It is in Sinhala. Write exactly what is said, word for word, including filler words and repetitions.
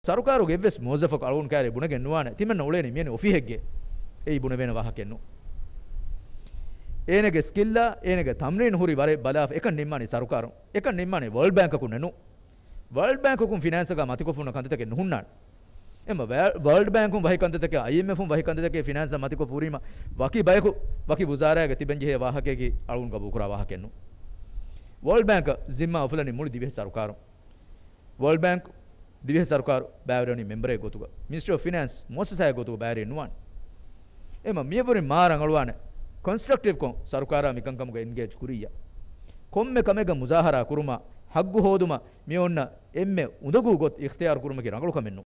සරුකාරුගේ එවස් මොසෆක අලුන් කාරේ බුණ ගෙන්නුවාන තිමන්න ඔලේනේ මියනේ ඔෆිහෙක්ගේ ඒ බුණ වෙන වහකෙන්නු ඒනගේ ස්කිල්ලා ඒනගේ තම්රින් හුරි වරේ බලාෆ එක නිම්මානේ සරුකාරු එක නිම්මානේ වර්ල්ඩ් බැංක් කුන්නනු වර්ල්ඩ් බැංක් කුන් ෆිනෑන්ස් එක මතිකොෆුන කන්දතක නුහුන්නාන එම වර්ල්ඩ් බැංක් කුන් වහි කන්දතක අයි එම් එෆ් කුන් වහි කන්දතක ෆිනෑන්ස් මතිකො ෆුරිම වකි බයකු වකි වුසාරාගේ තිබෙන්ජේ වාහකේගේ අලුන් ගබු කරා වාහකෙන්නු වර්ල්ඩ් බැංක් জিম্মা ඔෆලනි මුළු දිවේ සරුකාරු වර්ල්ඩ් බැංක් දිවේ සරුකාරු බෑවරණි මෙම්බරේ ගොතුක මිනිස්ට්‍රි ඔෆ් ෆිනෑන්ස් මොසසය ගොතුක බෑරේ නුවන් එම මියවරි මාරන් අලුවාන කන්ස්ට්‍රක්ටිව් කොන් සරුකාරා මිකංකමුග එන්ගේජ් කුරියා කොම්මෙ කමෙග මුසාහරා කුරුමා හග්ගු හෝදුම මියොන්න එම්මෙ උඳගු ගොත් ඉක්තියාර කුරුමගේ රංගලු කමෙන්නු